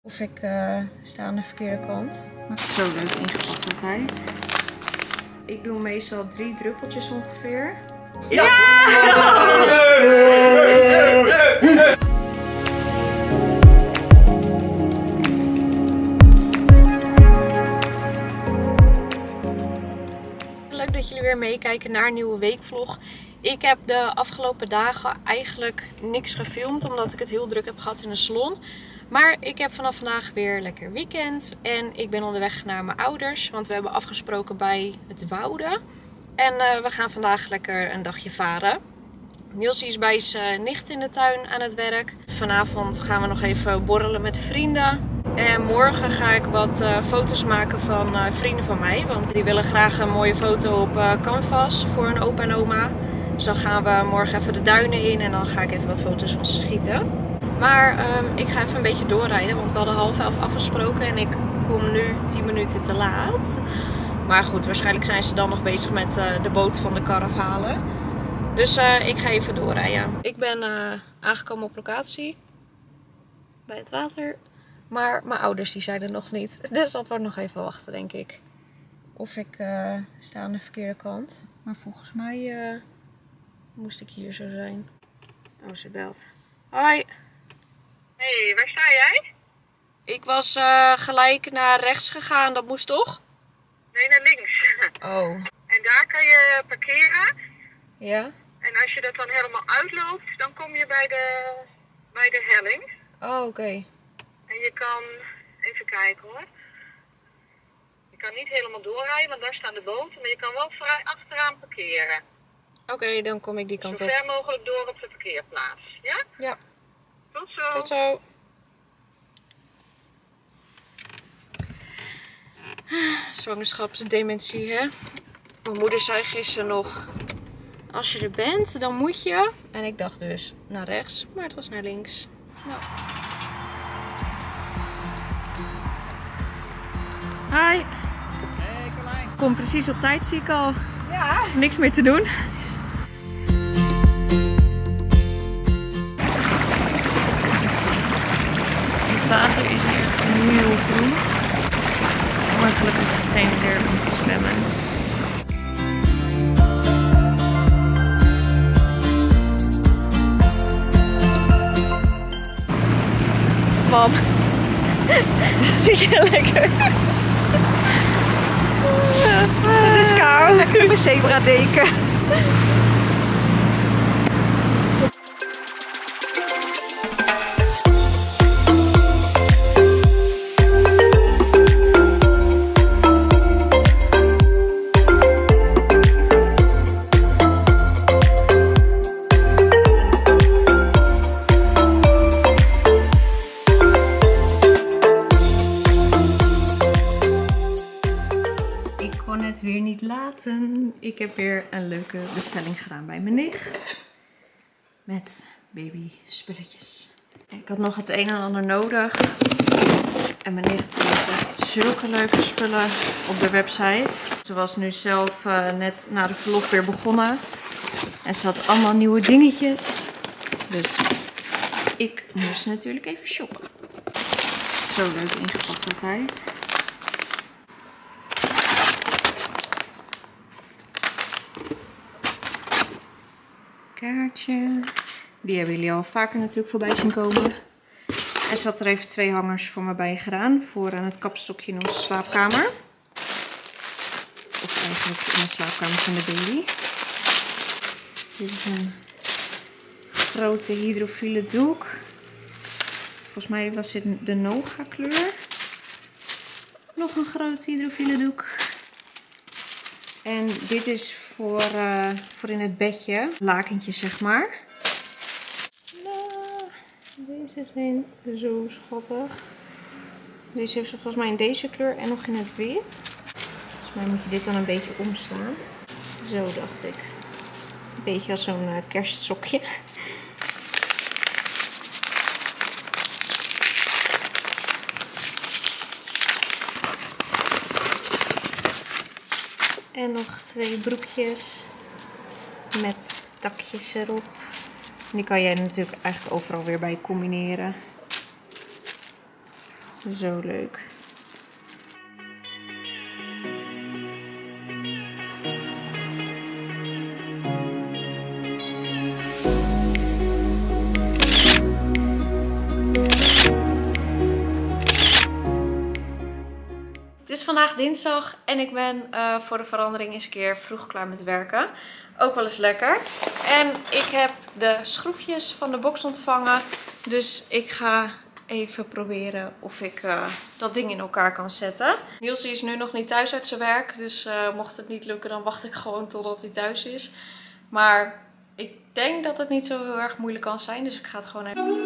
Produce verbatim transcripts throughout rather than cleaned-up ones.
Of ik uh, sta aan de verkeerde kant. Maar zo leuk ingepakt altijd. Ik doe meestal drie druppeltjes ongeveer. Ja! Leuk dat jullie weer meekijken naar een nieuwe weekvlog. Ik heb de afgelopen dagen eigenlijk niks gefilmd omdat ik het heel druk heb gehad in de salon. Maar ik heb vanaf vandaag weer lekker weekend en ik ben onderweg naar mijn ouders, want we hebben afgesproken bij het Wouden. En uh, we gaan vandaag lekker een dagje varen. Niels is bij zijn nicht in de tuin aan het werk. Vanavond gaan we nog even borrelen met vrienden. En morgen ga ik wat uh, foto's maken van uh, vrienden van mij, want die willen graag een mooie foto op uh, canvas voor hun opa en oma. Dus dan gaan we morgen even de duinen in en dan ga ik even wat foto's van ze schieten. Maar um, ik ga even een beetje doorrijden, want we hadden half elf afgesproken en ik kom nu tien minuten te laat. Maar goed, waarschijnlijk zijn ze dan nog bezig met uh, de boot van de karaf halen. Dus uh, ik ga even doorrijden. Ik ben uh, aangekomen op locatie bij het water, maar mijn ouders die zijn er nog niet. Dus dat wordt nog even wachten, denk ik. Of ik uh, sta aan de verkeerde kant, maar volgens mij uh, moest ik hier zo zijn. Oh, ze belt. Hoi! Hé, hey, waar sta jij? Ik was uh, gelijk naar rechts gegaan, dat moest toch? Nee, naar links. Oh. En daar kan je parkeren. Ja? En als je dat dan helemaal uitloopt, dan kom je bij de, bij de helling. Oh, oké. Okay. En je kan, even kijken hoor. Je kan niet helemaal doorrijden, want daar staan de boten. Maar je kan wel vrij achteraan parkeren. Oké, okay, dan kom ik die kant zo op. Zo ver mogelijk door op de parkeerplaats. Ja? Ja. Tot zo. Tot zo. Zwangerschapsdementie, hè? Mijn moeder zei gisteren nog, als je er bent, dan moet je. En ik dacht dus naar rechts, maar het was naar links. Nou. Hi. Hey, Carlijn. Kom precies op tijd, zie ik al. Ja. Niks meer te doen. Het water is hier echt heel groen. Maar gelukkig is het geen weer om te zwemmen. Mam, zit je lekker? Het is koud. Lekker op een zebra deken. Weer niet laten. Ik heb weer een leuke bestelling gedaan bij mijn nicht. Met baby spulletjes. Ik had nog het een en ander nodig. En mijn nicht heeft echt zulke leuke spullen op de website. Ze was nu zelf uh, net na de verlof weer begonnen. En ze had allemaal nieuwe dingetjes. Dus ik moest natuurlijk even shoppen. Zo leuk ingepakt altijd. Kaartje. Die hebben jullie al vaker natuurlijk voorbij zien komen. En ze had er even twee hangers voor me bij gedaan. Voor aan het kapstokje in onze slaapkamer. Of eigenlijk in de slaapkamer van de baby. Dit is een grote hydrofiele doek. Volgens mij was dit de Noga kleur. Nog een grote hydrofiele doek. En dit is voor, uh, voor in het bedje. Lakentje, zeg maar. Nou, deze zijn zo schattig. Deze heeft ze volgens mij in deze kleur en nog in het wit. Volgens mij moet je dit dan een beetje omslaan. Zo dacht ik. Een beetje als zo'n uh, kerstsokje. En nog twee broekjes met takjes erop. Die kan jij natuurlijk eigenlijk overal weer bij combineren. Zo leuk. Het is vandaag dinsdag en ik ben uh, voor de verandering eens een keer vroeg klaar met werken. Ook wel eens lekker. En ik heb de schroefjes van de box ontvangen. Dus ik ga even proberen of ik uh, dat ding in elkaar kan zetten. Niels is nu nog niet thuis uit zijn werk. Dus uh, mocht het niet lukken, dan wacht ik gewoon totdat hij thuis is. Maar ik denk dat het niet zo heel erg moeilijk kan zijn. Dus ik ga het gewoon even...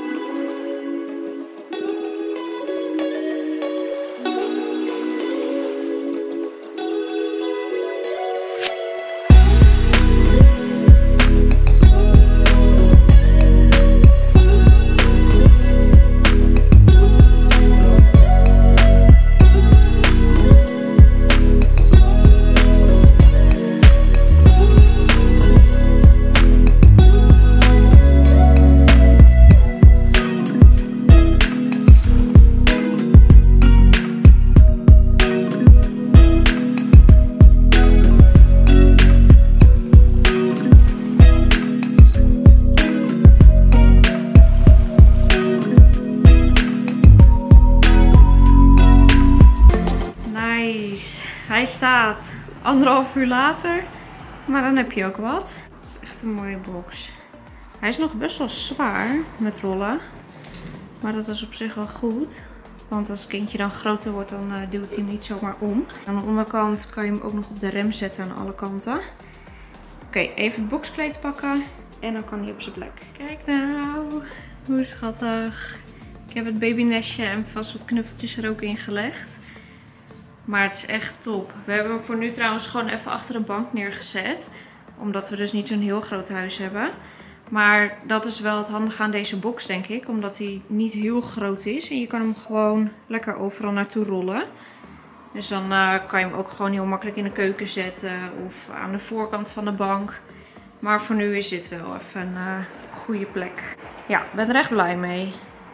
Hij staat anderhalf uur later, maar dan heb je ook wat. Het is echt een mooie box. Hij is nog best wel zwaar met rollen, maar dat is op zich wel goed. Want als het kindje dan groter wordt, dan uh, duwt hij hem niet zomaar om. Aan de onderkant kan je hem ook nog op de rem zetten aan alle kanten. Oké, okay, even het boxkleed pakken en dan kan hij op zijn plek. Kijk nou, hoe schattig. Ik heb het babynestje en vast wat knuffeltjes er ook in gelegd. Maar het is echt top. We hebben hem voor nu trouwens gewoon even achter een bank neergezet. Omdat we dus niet zo'n heel groot huis hebben. Maar dat is wel het handige aan deze box, denk ik. Omdat hij niet heel groot is. En je kan hem gewoon lekker overal naartoe rollen. Dus dan uh, kan je hem ook gewoon heel makkelijk in de keuken zetten. Of aan de voorkant van de bank. Maar voor nu is dit wel even een uh, goede plek. Ja, ik ben er echt blij mee.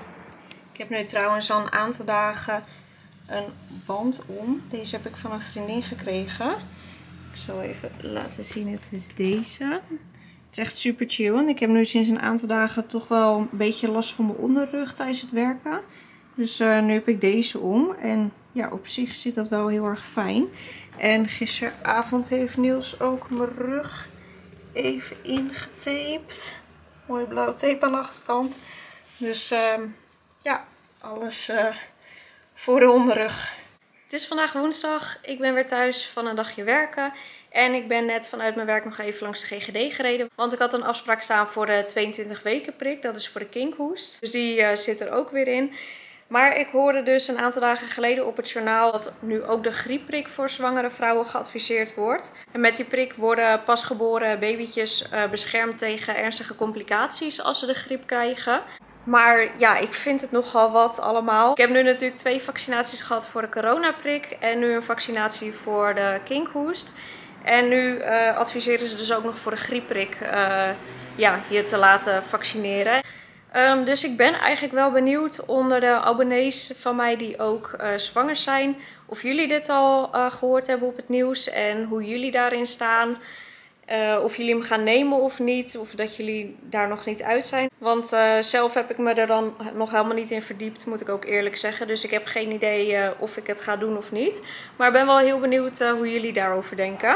Ik heb nu trouwens al een aantal dagen een band om. Deze heb ik van een vriendin gekregen. Ik zal even laten zien. Het is deze. Het is echt super chill. En ik heb nu sinds een aantal dagen toch wel een beetje last van mijn onderrug tijdens het werken. Dus uh, nu heb ik deze om. En ja, op zich zit dat wel heel erg fijn. En gisteravond heeft Niels ook mijn rug even ingetaped. Mooi blauwe tape aan de achterkant. Dus uh, ja, alles uh, voor de onderrug. Het is vandaag woensdag. Ik ben weer thuis van een dagje werken. En ik ben net vanuit mijn werk nog even langs de G G D gereden. Want ik had een afspraak staan voor de tweeëntwintig weken prik. Dat is voor de kinkhoest. Dus die uh, zit er ook weer in. Maar ik hoorde dus een aantal dagen geleden op het journaal dat nu ook de griepprik voor zwangere vrouwen geadviseerd wordt. En met die prik worden pasgeboren babytjes uh, beschermd tegen ernstige complicaties als ze de griep krijgen. Maar ja, ik vind het nogal wat allemaal. Ik heb nu natuurlijk twee vaccinaties gehad voor de coronaprik en nu een vaccinatie voor de kinkhoest. En nu uh, adviseren ze dus ook nog voor de griepprik uh, ja, je te laten vaccineren. Um, dus ik ben eigenlijk wel benieuwd onder de abonnees van mij die ook uh, zwanger zijn. Of jullie dit al uh, gehoord hebben op het nieuws en hoe jullie daarin staan. Uh, of jullie hem gaan nemen of niet. Of dat jullie daar nog niet uit zijn. Want uh, zelf heb ik me er dan nog helemaal niet in verdiept, moet ik ook eerlijk zeggen. Dus ik heb geen idee uh, of ik het ga doen of niet. Maar ik ben wel heel benieuwd uh, hoe jullie daarover denken.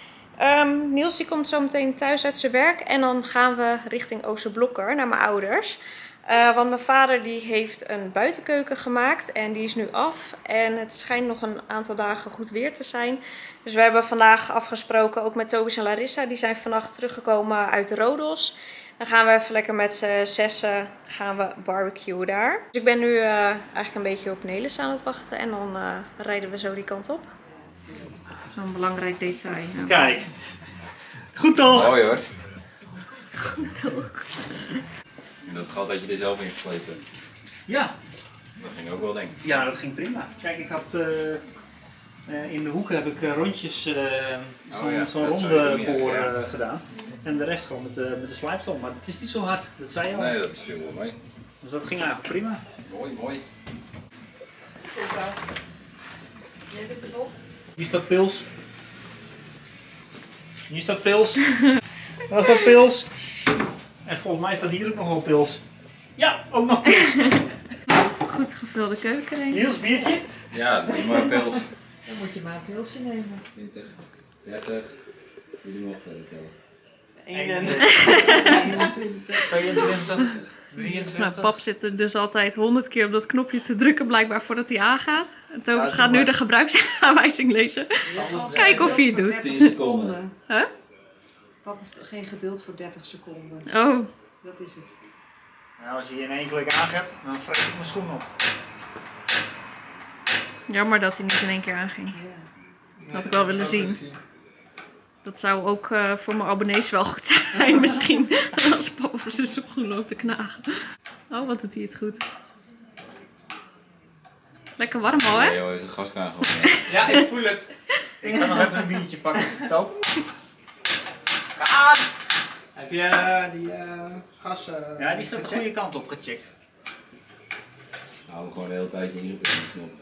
Um, Niels die komt zo meteen thuis uit zijn werk. En dan gaan we richting Oosterblokker naar mijn ouders. Uh, want mijn vader die heeft een buitenkeuken gemaakt en die is nu af. En het schijnt nog een aantal dagen goed weer te zijn. Dus we hebben vandaag afgesproken, ook met Tobias en Larissa. Die zijn vannacht teruggekomen uit Rodos. Dan gaan we even lekker met z'n zessen gaan we barbecuen daar. Dus ik ben nu uh, eigenlijk een beetje op Nelis aan het wachten. En dan uh, rijden we zo die kant op. Zo'n belangrijk detail. Nou. Kijk. Goed toch? Mooi hoor. Goed toch? En dat gat had je er zelf in geslepen. Ja. Dat ging ook wel, denk ik. Ja, dat ging prima. Kijk, ik had uh, uh, in de hoeken heb ik uh, rondjes, uh, zo'n oh ja, zo ronde boor uh, ja. gedaan. En de rest gewoon met de, met de slijptol. Maar het is niet zo hard, dat zei je al. Nee, dat viel wel mee. Dus dat ging eigenlijk prima. Mooi, mooi. Hier staat pils. Hier staat pils. Daar staat pils. En volgens mij staat hier ook nog wel pils. Ja, ook nog pils. Goed gevulde keuken, denk ik. Niels, biertje? Ja, doe maar pils. Dan moet je maar een pilsje nemen. twintig, dertig. Wie doen we nog verder tellen? eenentwintig. tweeëntwintig. Nou, drieëntwintig. pap zit er dus altijd honderd keer op dat knopje te drukken, blijkbaar voordat hij aangaat. En Thomas Ja, gaat nu maar- de gebruiksaanwijzing lezen. Kijken of hij het doet. tien seconden. Huh? Pap heeft geen geduld voor dertig seconden. Oh, Dat is het. Nou, als je hier in één klik aangaat, dan vreet ik mijn schoen op. jammer dat hij niet in één keer aanging. Ja. Had ik wel willen zien. Dat zou ook uh, voor mijn abonnees wel goed zijn misschien. Als papa op zijn schoen loopt te knagen. Oh, wat doet hij het goed. Lekker warm al, hè? Nee joh, is een gaskraan gewoon. Ja, ik voel het. Ik ga nog even een biertje pakken. Top. Ga aan! Heb je uh, die uh, gas... Uh, Ja, die staat de goede kant op gecheckt. Hou hem gewoon de hele tijd hier op de knop.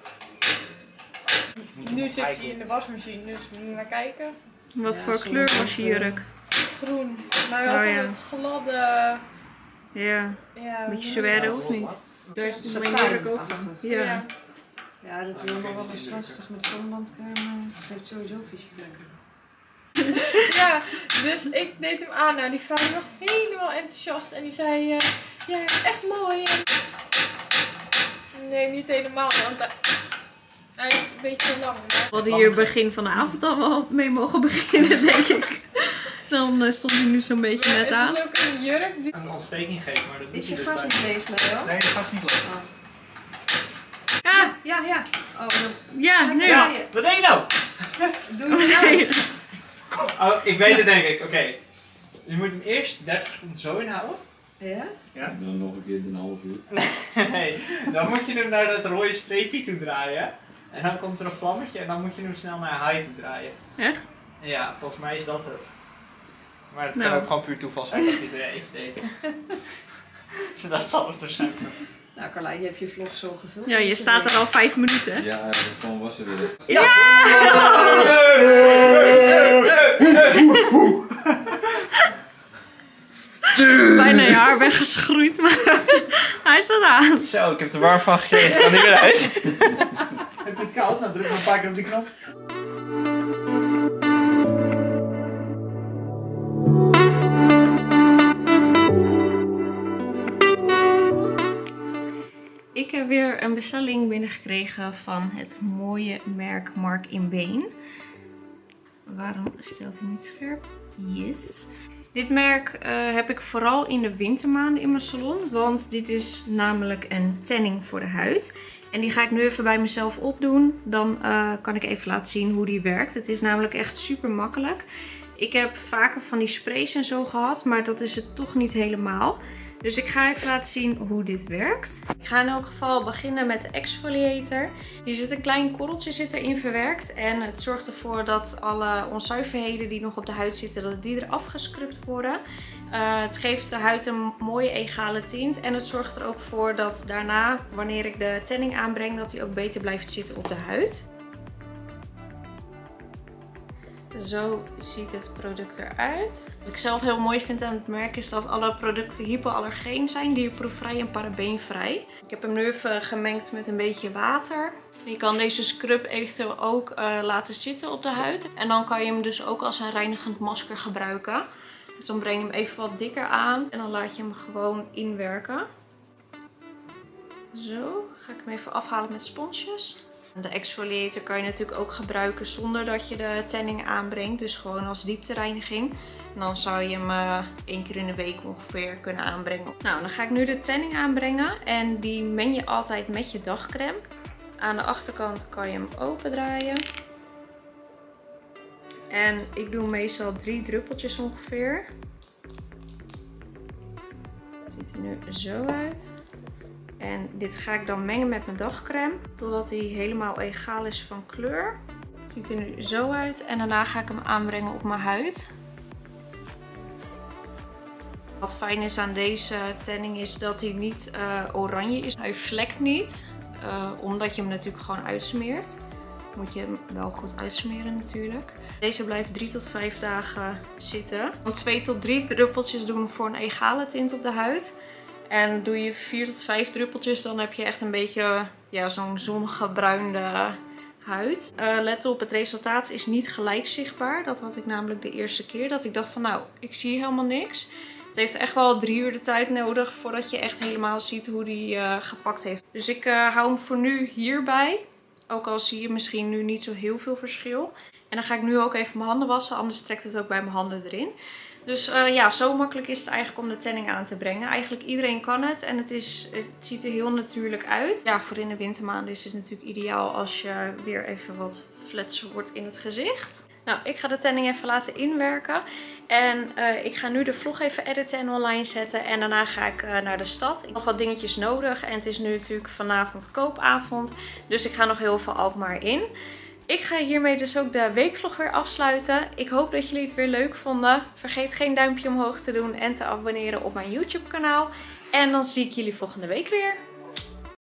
Nu zit hij in de wasmachine, dus we moeten naar kijken. Wat Ja, voor zo kleur wordt, was je uh, jurk? Groen. Maar wel Oh, van ja. het gladde... Ja, Ja, een beetje zware of niet? Daar is dus mijn jurk ook van. Ja. Ja. Ja, dat wil nog wel eens lastig met zonnebrandcrème. Het geeft sowieso vieze vlekken. Ja, dus ik deed hem aan. Nou, die vrouw die was helemaal enthousiast en die zei... Uh, ja, het is echt mooi. Nee, niet helemaal, want hij, hij is een beetje te lang. Maar... We hadden hier begin van de avond al wel mee mogen beginnen, denk ik. Dan uh, stond hij nu zo'n beetje net aan. Het is ook een jurk. Die... Een ontsteking geven, maar dat doet Is je hij gas dus niet bij- leeg, Leo? Nee, de gas niet leeg. Oh. Ja, Ja, ja. Oh, dan ja, nu. Ja, wat deed je nou? doe je het Nee. uit. Oh, ik weet het denk ik. Oké. Okay. Je moet hem eerst dertig seconden zo inhouden. Ja? Dan nog een keer een half uur. Nee, dan moet je hem naar dat rode streepje toe draaien. En dan komt er een vlammetje en dan moet je hem snel naar high toe draaien. Echt? Ja, volgens mij is dat het. Maar het Nou. kan ook gewoon puur toeval zijn dat hij er even deed. Dat zal het er zijn. Nou Carlijn, je hebt je vlog zo gevuld. Ja, je staat er al vijf minuten, hè? Ja, dat gewoon was er weer. Bijna je haar weggeschroeid, maar hij staat aan. Zo, ik heb er warm van gekregen. Ik kan niet meer uit. Heb je het koud? Nou, druk maar een paar keer op die knop. Ik heb weer een bestelling binnengekregen van het mooie merk Mark in Been. Waarom stelt hij niet scherp? Yes. Dit merk uh, heb ik vooral in de wintermaanden in mijn salon. Want dit is namelijk een tanning voor de huid. En die ga ik nu even bij mezelf opdoen. Dan uh, kan ik even laten zien hoe die werkt. Het is namelijk echt super makkelijk. Ik heb vaker van die sprays en zo gehad. Maar dat is het toch niet helemaal. Dus ik ga even laten zien hoe dit werkt. Ik ga in elk geval beginnen met de exfoliator. Hier zit een klein korreltje zit erin verwerkt. En het zorgt ervoor dat alle onzuiverheden die nog op de huid zitten, dat die eraf gescrubt worden. Uh, het geeft de huid een mooie egale tint. En het zorgt er ook voor dat daarna, wanneer ik de tanning aanbreng, dat die ook beter blijft zitten op de huid. Zo ziet het product eruit. Wat ik zelf heel mooi vind aan het merk is dat alle producten hypoallergeen zijn, dierproefvrij en parabeenvrij. Ik heb hem nu even gemengd met een beetje water. Je kan deze scrub eventueel ook uh, laten zitten op de huid. En dan kan je hem dus ook als een reinigend masker gebruiken. Dus dan breng je hem even wat dikker aan en dan laat je hem gewoon inwerken. Zo, ga ik hem even afhalen met sponsjes. De exfoliator kan je natuurlijk ook gebruiken zonder dat je de tanning aanbrengt. Dus gewoon als dieptereiniging. En dan zou je hem uh, één keer in de week ongeveer kunnen aanbrengen. Nou, dan ga ik nu de tanning aanbrengen. En die meng je altijd met je dagcrème. Aan de achterkant kan je hem open draaien. En ik doe meestal drie druppeltjes ongeveer. Het ziet er nu zo uit. En dit ga ik dan mengen met mijn dagcrème, totdat hij helemaal egaal is van kleur. Het ziet er nu zo uit en daarna ga ik hem aanbrengen op mijn huid. Wat fijn is aan deze tanning is dat hij niet uh, oranje is. Hij vlekt niet, uh, omdat je hem natuurlijk gewoon uitsmeert. moet je hem wel goed uitsmeren natuurlijk. Deze blijft drie tot vijf dagen zitten. Want twee tot drie druppeltjes doen voor een egale tint op de huid. En doe je vier tot vijf druppeltjes, dan heb je echt een beetje ja, zo'n zongebruinde huid. Uh, let op, het resultaat is niet gelijk zichtbaar. Dat had ik namelijk de eerste keer. Dat ik dacht van nou, ik zie helemaal niks. Het heeft echt wel drie uur de tijd nodig voordat je echt helemaal ziet hoe die uh, gepakt heeft. Dus ik uh, hou hem voor nu hierbij. Ook al zie je misschien nu niet zo heel veel verschil. En dan ga ik nu ook even mijn handen wassen, anders trekt het ook bij mijn handen erin. Dus uh, ja, zo makkelijk is het eigenlijk om de tanning aan te brengen. Eigenlijk iedereen kan het en het, is, het ziet er heel natuurlijk uit. Ja, voor in de wintermaanden is het natuurlijk ideaal als je weer even wat fletser wordt in het gezicht. Nou, ik ga de tanning even laten inwerken. En uh, ik ga nu de vlog even editen en online zetten. En daarna ga ik uh, naar de stad. Ik heb nog wat dingetjes nodig. En het is nu natuurlijk vanavond koopavond. Dus ik ga nog heel veel Alkmaar in. Ik ga hiermee dus ook de weekvlog weer afsluiten. Ik hoop dat jullie het weer leuk vonden. Vergeet geen duimpje omhoog te doen en te abonneren op mijn YouTube kanaal. En dan zie ik jullie volgende week weer.